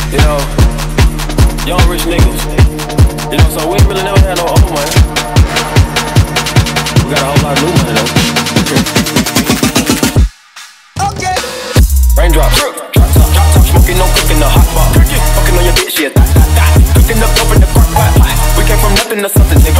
You know, young rich niggas. You know, so we ain't really never had no old money. We got a whole lot of new money though. Okay. Raindrops, drop top, smoking, no cooking, the hot bar. Fucking on your bitch, yeah, that. Cooking up over the crock pot. We came from nothing to something, nigga.